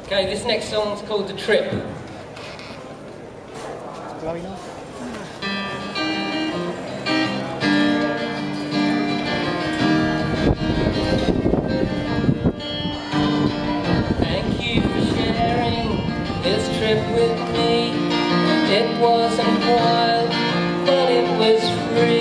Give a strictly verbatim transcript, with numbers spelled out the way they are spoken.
Okay, this next song's called The Trip. It's blowing off. Thank you for sharing this trip with me. It wasn't wild, but it was free.